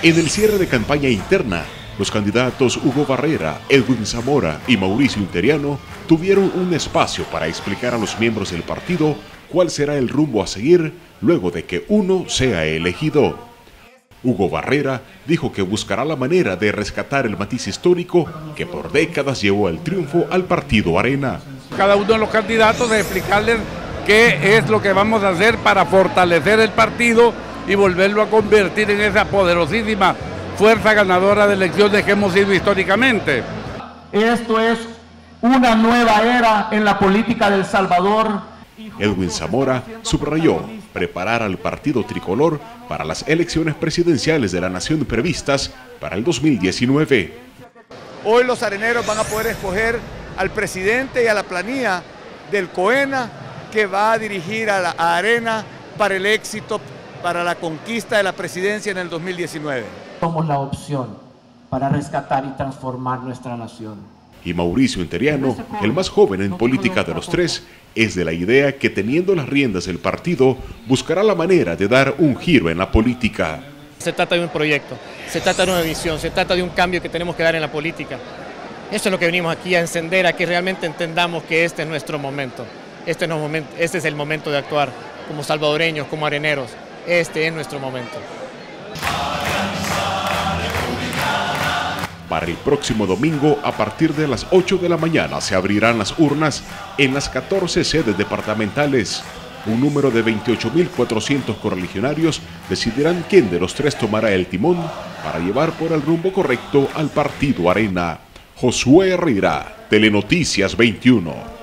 En el cierre de campaña interna, los candidatos Hugo Barrera, Edwin Zamora y Mauricio Interiano tuvieron un espacio para explicar a los miembros del partido cuál será el rumbo a seguir luego de que uno sea elegido. Hugo Barrera dijo que buscará la manera de rescatar el matiz histórico que por décadas llevó al triunfo al partido Arena. Cada uno de los candidatos de explicarles qué es lo que vamos a hacer para fortalecer el partido y volverlo a convertir en esa poderosísima fuerza ganadora de elecciones que hemos sido históricamente. Esto es una nueva era en la política de El Salvador. Edwin Zamora subrayó preparar al partido tricolor para las elecciones presidenciales de la nación previstas para el 2019. Hoy los areneros van a poder escoger al presidente y a la planilla del COENA que va a dirigir a Arena para el éxito, para la conquista de la presidencia en el 2019. Somos la opción para rescatar y transformar nuestra nación. Y Mauricio Interiano, el más joven en política de los tres, es de la idea que teniendo las riendas del partido, buscará la manera de dar un giro en la política. Se trata de un proyecto, se trata de una visión, se trata de un cambio que tenemos que dar en la política. Eso es lo que venimos aquí a encender, a que realmente entendamos que este es nuestro momento. Este es el momento de actuar como salvadoreños, como areneros. Este es nuestro momento. Para el próximo domingo, a partir de las 8 de la mañana, se abrirán las urnas en las 14 sedes departamentales. Un número de 28.400 correligionarios decidirán quién de los tres tomará el timón para llevar por el rumbo correcto al partido Arena. Josué Herrera, Telenoticias 21.